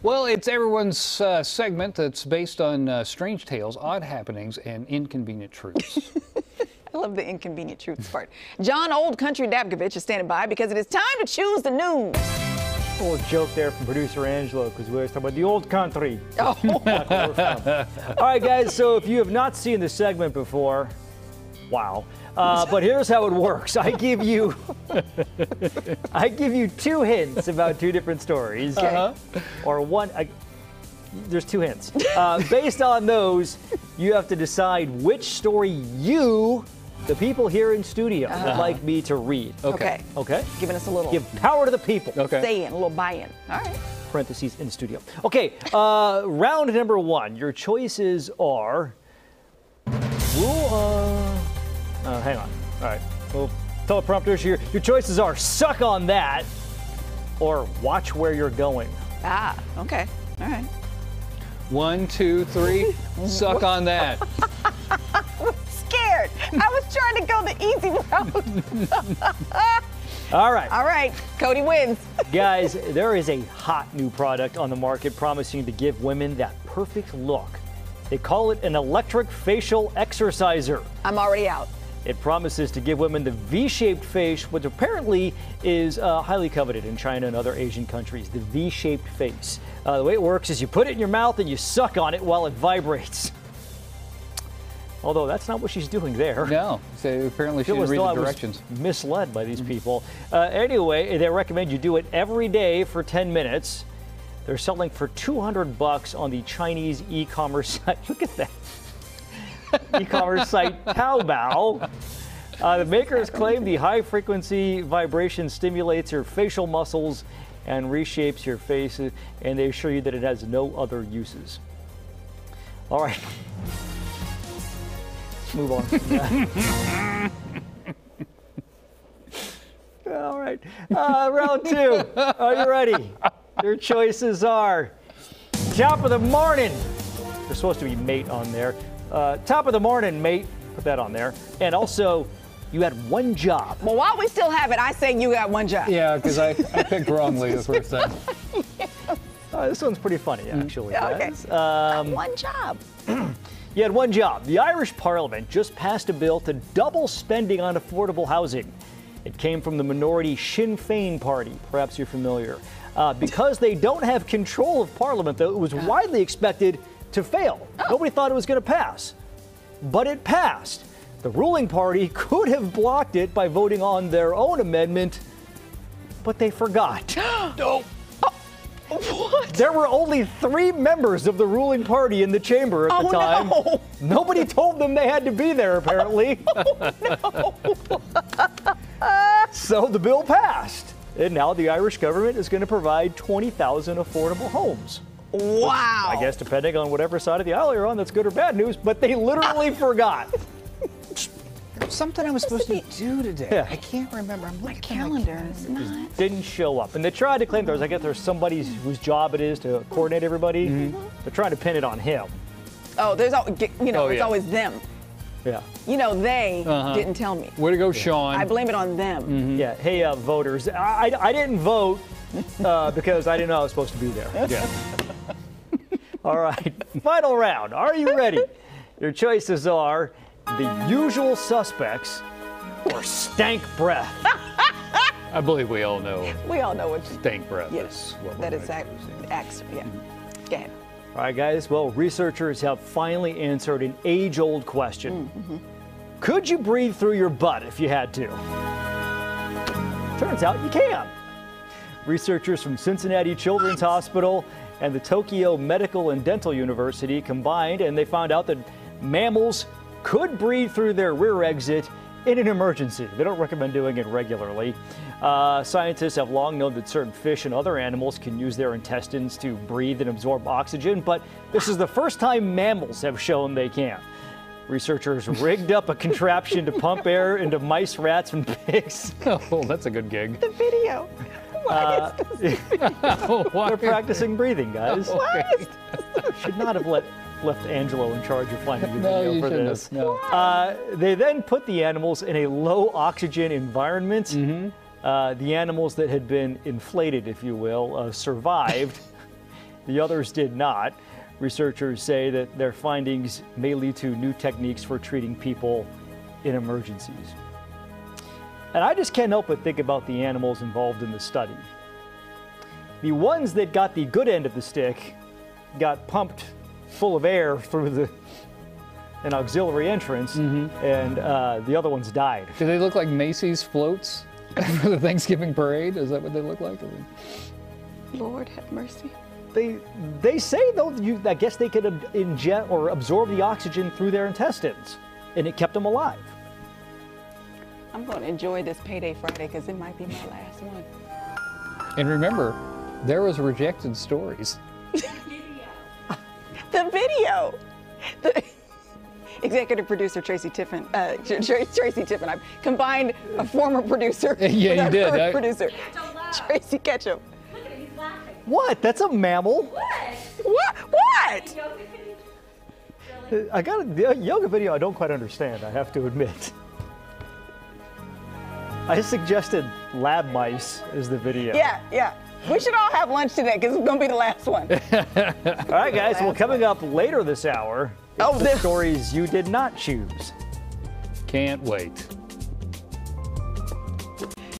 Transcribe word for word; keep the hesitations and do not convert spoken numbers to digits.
Well, it's everyone's uh, segment that's based on uh, strange tales, odd happenings, and inconvenient truths. I love the inconvenient truths part. John Old Country Dabkovich is standing by because it is time to choose the news. A little joke there from producer Angelo because we always talk about the old country. Oh. That's where we're from. All right, guys, so if you have not seen this segment before, wow. Uh, but here's how it works. I give you I give you two hints about two different stories. Uh-huh. Or one, I, there's two hints. Uh, based on those, you have to decide which story you, the people here in studio, Uh-huh. would like me to read. Okay. Okay? Giving us a little Give power to the people. Okay. say in, a little buy-in. All right. Parentheses in studio. Okay, uh, round number one. Your choices are. We'll, uh, uh, hang on. All right. Well, teleprompters here. Your choices are suck on that or watch where you're going. Ah, okay. All right. One, two, three. Suck on that. Scared. I was trying to go the easy route. All right. All right. Cody wins. Guys, there is a hot new product on the market promising to give women that perfect look. They call it an electric facial exerciser. I'm already out. It promises to give women the V-shaped face, which apparently is uh, highly coveted in China and other Asian countries, the V-shaped face. Uh, the way it works is you put it in your mouth and you suck on it while it vibrates. Although that's not what she's doing there. No, so apparently she It didn't was read thought the I was directions. misled by these people. Uh, anyway, they recommend you do it every day for ten minutes. They're selling for two hundred bucks on the Chinese e-commerce site. Look at that. E-commerce site Taobao. Uh, the makers claim the high-frequency vibration stimulates your facial muscles and reshapes your face, and they assure you that it has no other uses. All right. Let's move on. All right. Uh, round two. Are you ready? Your choices are top of the morning. There's supposed to be mate on there. Uh, top of the morning, mate. Put that on there. And also, you had one job. Well, while we still have it, I say you got one job. Yeah, because I, I picked wrongly the first time. Uh, this one's pretty funny, actually. Yeah, okay. Guys. Um, One job. You had one job. The Irish Parliament just passed a bill to double spending on affordable housing. It came from the minority Sinn Féin party. Perhaps you're familiar. Uh, because they don't have control of Parliament, though, it was widely expected to fail. Oh. Nobody thought it was going to pass. But it passed. The ruling party could have blocked it by voting on their own amendment, but they forgot. Oh. What? There were only three members of the ruling party in the chamber at the Oh, time. no. Nobody told them they had to be there, apparently. Oh, So the bill passed. And now the Irish government is going to provide twenty thousand affordable homes. Wow. I guess depending on whatever side of the aisle you're on, that's good or bad news, but they literally forgot. Something I was supposed to do today. Yeah. I can't remember. I'm My looking at calendar is not. Didn't show up. And they tried to claim there's, I guess there's somebody whose job it is to coordinate everybody. They're trying to pin it on him. Oh, there's al- you know, Oh, it's yeah. always them. Yeah. You know, they Uh-huh. didn't tell me. Way to go, Sean. I blame it on them. Yeah. Hey, uh, voters, I, I, I didn't vote uh, because I didn't know I was supposed to be there. Yeah. All right. Final round. Are you ready? Your choices are the usual suspects or stank breath. I believe we all know We all know what you stank breath Yes, is what we're that is gonna act, choose. acts. Yeah. Go ahead. All right, guys. Well, researchers have finally answered an age-old question. Could you breathe through your butt if you had to? Turns out you can. Researchers from Cincinnati Children's Hospital and the Tokyo Medical and Dental University combined, and they found out that mammals could breathe through their rear exit in an emergency. They don't recommend doing it regularly. Uh, scientists have long known that certain fish and other animals can use their intestines to breathe and absorb oxygen, but this is the first time mammals have shown they can. Researchers rigged up a contraption to pump air into mice, rats, and pigs. Oh, that's a good gig. The video. Uh, Why? they're practicing breathing, guys. Okay. Should not have let left Angelo in charge of finding the No, video you for shouldn't this. have. No. Uh, they then put the animals in a low oxygen environment. Uh, the animals that had been inflated, if you will, uh, survived. The others did not. Researchers say that their findings may lead to new techniques for treating people in emergencies. And I just can't help but think about the animals involved in the study. The ones that got the good end of the stick got pumped full of air through the an auxiliary entrance, mm-hmm. and uh, the other ones died. Do they look like Macy's floats for the Thanksgiving parade? Is that what they look like? I mean, Lord have mercy. They they say though, you, I guess they could inject or absorb the oxygen through their intestines, and it kept them alive. I'm going to enjoy this Payday Friday because it might be my last one. and remember, there was rejected stories. The video. The executive producer Tracy Tiffin, uh, Tracy Tiffin, I've combined a former producer Yeah, with you our did. current I- producer, Tracy Ketchum. Look at him, he's laughing. What? That's a mammal. What? What? What? Yoga video? I got a, the yoga video I don't quite understand, I have to admit. I suggested lab mice as the video. Yeah, yeah. We should all have lunch today because it's going to be the last one. All right, guys, well, coming up later this hour, Oh, the this- stories you did not choose. Can't wait.